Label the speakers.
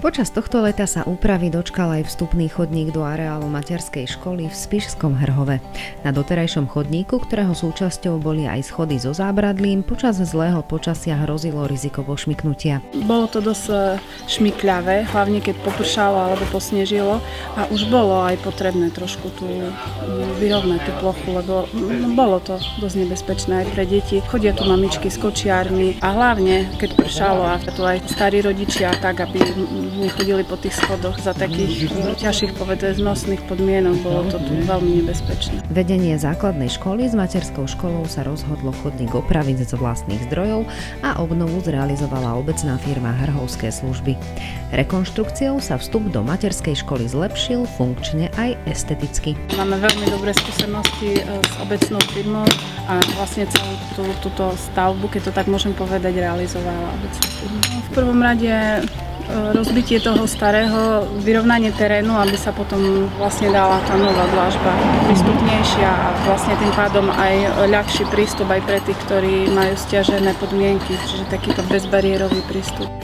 Speaker 1: Počas tohto leta sa úpravy dočkal aj vstupný chodník do areálu materskej školy v Spišskom Hrhove. Na doterajšom chodníku, ktorého súčasťou boli aj schody so zábradlím, počas zlého počasia hrozilo riziko pošmyknutia.
Speaker 2: Bolo to dosť šmykľavé, hlavne keď popršalo alebo posnežilo a už bolo aj potrebné trošku vyrovnať tú plochu, lebo bolo to dosť nebezpečné aj pre deti. Chodia tu mamičky s kočiarmi a hlavne keď pršalo a tu aj starí rodičia tak, aby nechodili po tých schodoch za takých ťažších znosných podmienok, bolo to tu veľmi nebezpečné.
Speaker 1: Vedenie základnej školy s materskou školou sa rozhodlo chodník opraviť z vlastných zdrojov a obnovu zrealizovala obecná firma Hrhovské služby. Rekonštrukciou sa vstup do materskej školy zlepšil funkčne aj esteticky.
Speaker 2: Máme veľmi dobré skúsenosti s obecnou firmou a vlastne celú túto stavbu, keď to tak môžem povedať, realizovala obecná firma. V prvom rade rozbitie toho starého, vyrovnanie terénu, aby sa potom vlastne dala tá nová dlažba prístupnejšia a vlastne tým pádom aj ľahší prístup aj pre tých, ktorí majú sťažené podmienky, čiže takýto bezbariérový prístup.